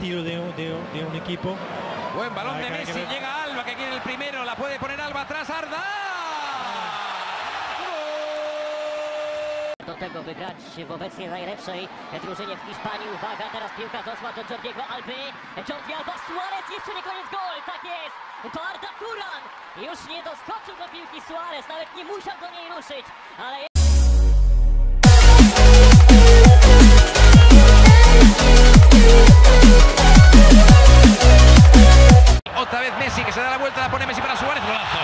estilo de un equipo. Buen balón de Messi, llega Alba que quiere el primero, la puede poner Alba atrás, Arda! Do tego, by grać w obecnie najlepszej drużynie w Hiszpanii. Uwaga, teraz piłka doszła do Jordiego Alby. Jordi Alba, Suarez, jeszcze nie koniec, gol, tak jest! To Arda Turan już nie doskoczył do piłki Suarez, nawet nie musiał do niej ruszyć, ale... Otra vez Messi que se da la vuelta, la pone Messi para Suárez, golazo.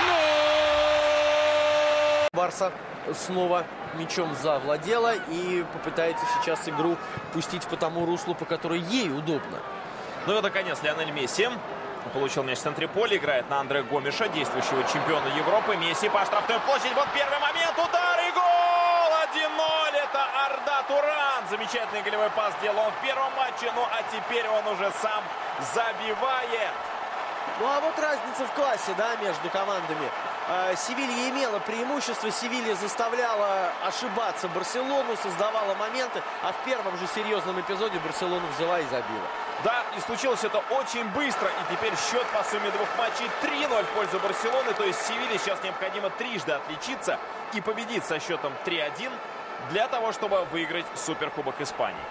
Барса снова мячом завладела и попытается сейчас игру пустить по тому руслу, по которой ей удобно. Ну и, наконец, Лионель Месси получил мяч в центре поля, играет на Андре Гомеша, действующего чемпиона Европы. Месси по штрафной площади, вот первый момент, удар и гол! 1-0, это Арда Туран. Замечательный голевой пас сделал он в первом матче, ну а теперь он уже сам забивает. Ну а вот разница в классе, да, между командами. Севилья имела преимущество, Севилья заставляла ошибаться Барселону, создавала моменты, а в первом же серьезном эпизоде Барселона взяла и забила. Да, и случилось это очень быстро, и теперь счет по сумме двух матчей 3-0 в пользу Барселоны, то есть Севилье сейчас необходимо трижды отличиться и победить со счетом 3-1 для того, чтобы выиграть Суперкубок Испании.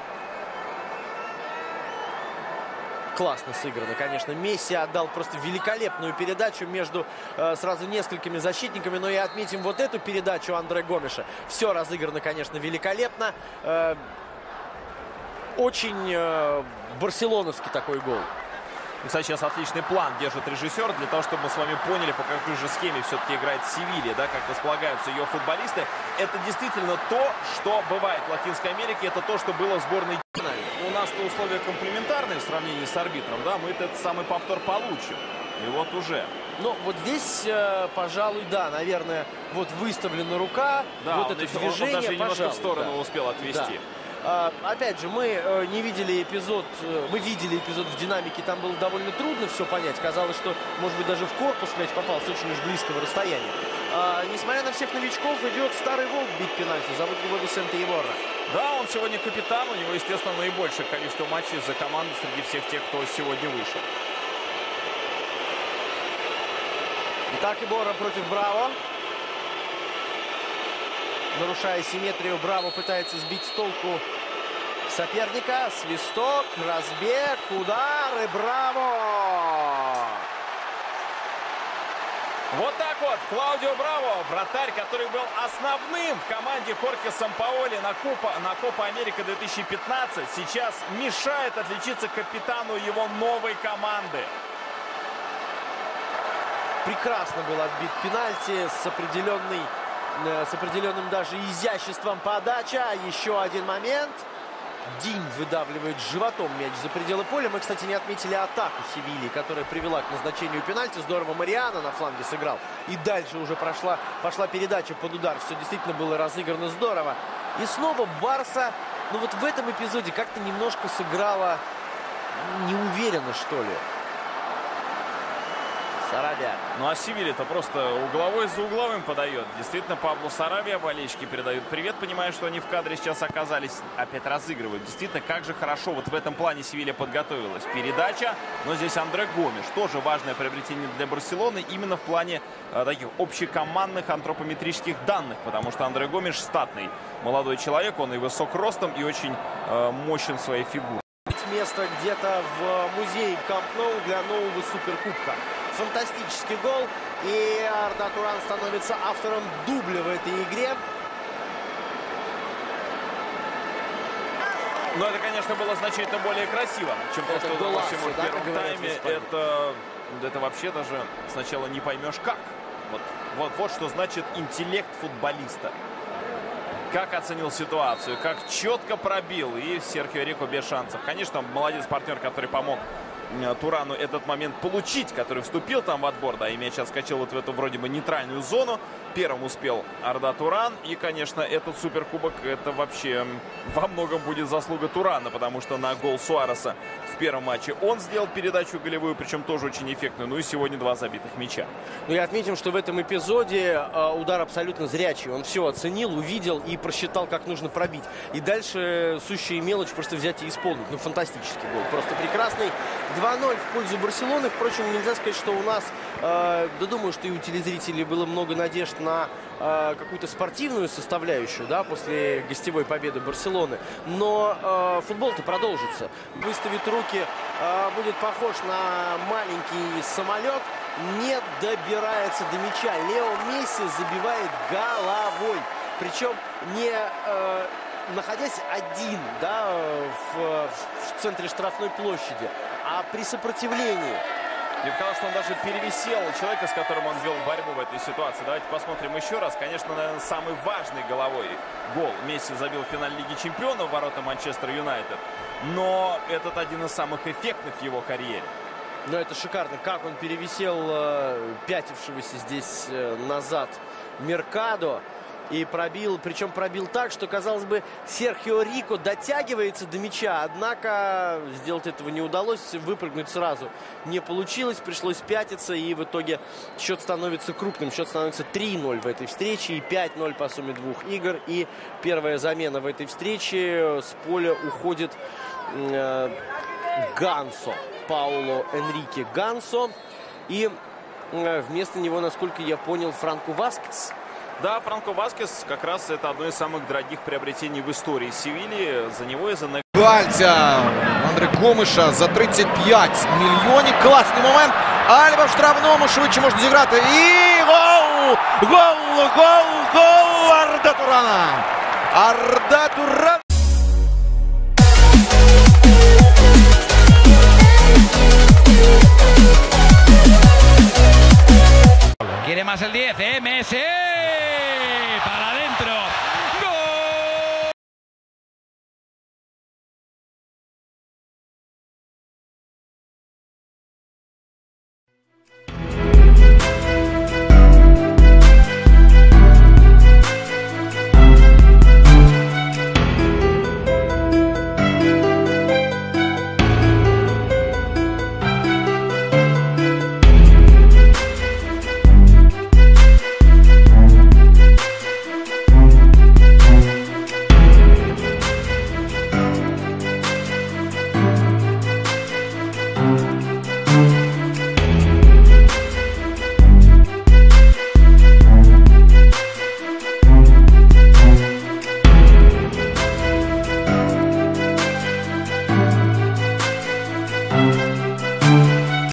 Классно сыграно, конечно. Месси отдал просто великолепную передачу между сразу несколькими защитниками. Но и отметим вот эту передачу Андре Гомеша. Все разыграно, конечно, великолепно. Очень барселоновский такой гол. Кстати, сейчас отличный план держит режиссер для того, чтобы мы с вами поняли, по какой же схеме все-таки играет Севилья, да, как располагаются ее футболисты. Это действительно то, что бывает в Латинской Америке, это то, что было в сборной. У нас-то условия комплементарные в сравнении с арбитром, да, мы этот самый повтор получим. И вот уже. Ну, вот здесь, пожалуй, да, наверное, вот выставлена рука, да, вот это движение, он даже немножко в сторону да. успел отвести. Да. Опять же, мы не видели эпизод, мы видели эпизод в динамике, там было довольно трудно все понять. Казалось, что, может быть, даже в корпус мяч попал с очень уж близкого расстояния. Несмотря на всех новичков, идет старый волк бить пенальти. Зовут его Висенте Иворра. Да, он сегодня капитан, у него, естественно, наибольшее количество матчей за команду среди всех тех, кто сегодня вышел. Итак, Иборра против Браво. Нарушая симметрию, Браво пытается сбить с толку соперника. Свисток, разбег, удар и Браво! Вот так вот, Клаудио Браво, вратарь, который был основным в команде Хорхе Сампаоли на Копа Америка 2015, сейчас мешает отличиться капитану его новой команды. Прекрасно был отбит пенальти с определенным даже изяществом подача. Еще один момент. Динь выдавливает животом мяч за пределы поля. Мы, кстати, не отметили атаку Севильи, которая привела к назначению пенальти. Здорово Мариано на фланге сыграл. И дальше уже пошла передача под удар. Все действительно было разыграно здорово. И снова Барса, ну вот в этом эпизоде как-то немножко сыграла неуверенно, что ли. Сарабия. Ну а Севилья-то просто угловой за угловым подает. Действительно, Пабло Сарабия болельщики передают привет, понимая, что они в кадре сейчас оказались. Опять разыгрывают. Действительно, как же хорошо вот в этом плане Севилья подготовилась. Передача, но здесь Андре Гомеш. Тоже важное приобретение для Барселоны именно в плане таких общекомандных антропометрических данных. Потому что Андре Гомеш статный молодой человек. Он и высок ростом, и очень мощен своей фигурой. Место где-то в музее Камп Ноу для нового суперкубка. Фантастический гол. И Арда Туран становится автором дубля в этой игре. Но это, конечно, было значительно более красиво, чем то, что удалось ему в первом тайме. Это вообще даже сначала не поймешь как. Вот что значит интеллект футболиста. Как оценил ситуацию, как четко пробил. И Серхио Рико без шансов. Конечно, молодец партнер, который помог Турану этот момент получить, который вступил там в отбор, да, и мяч отскочил вот в эту вроде бы нейтральную зону. Первым успел Арда Туран. И, конечно, этот суперкубок, это вообще во многом будет заслуга Турана, потому что на гол Суареса в первом матче он сделал передачу голевую, причем тоже очень эффектную. Ну и сегодня 2 забитых мяча. Ну и отметим, что в этом эпизоде удар абсолютно зрячий. Он все оценил, увидел и просчитал, как нужно пробить. И дальше сущая мелочь просто взять и исполнить. Ну, фантастический гол. Просто прекрасный. 2-0 в пользу Барселоны. Впрочем, нельзя сказать, что у нас, да думаю, что и у телезрителей было много надежд на какую-то спортивную составляющую, да, после гостевой победы Барселоны. Но футбол-то продолжится. Выставит руки, будет похож на маленький самолет. Не добирается до мяча. Лео Месси забивает головой. Причем не находясь один, да, в центре штрафной площади, а при сопротивлении. Мне показалось, что он даже перевесил человека, с которым он вел борьбу в этой ситуации. Давайте посмотрим еще раз. Конечно, наверное, самый важный головой гол Месси забил в финале Лиги Чемпионов в ворота Манчестер Юнайтед. Но этот один из самых эффектных в его карьере. Но это шикарно, как он перевисел пятившегося здесь назад Меркадо. И пробил, причем пробил так, что, казалось бы, Серхио Рико дотягивается до мяча. Однако сделать этого не удалось, выпрыгнуть сразу не получилось. Пришлось пятиться, и в итоге счет становится крупным. Счет становится 3-0 в этой встрече и 5-0 по сумме 2 игр. И первая замена в этой встрече. С поля уходит Гансо. Пауло Энрике Гансо. И вместо него, насколько я понял, Франко Васкес. Да, Франко Васкес как раз это одно из самых дорогих приобретений в історії Севілії. За нього і за Гальця Андре Гомиша за 35 мільйонів. Класний момент. Альба в штрафному швидше може зіграти. І гол! Гол Арда Турана! Арда Туран! Quiere más el 10, Messi. Para adentro.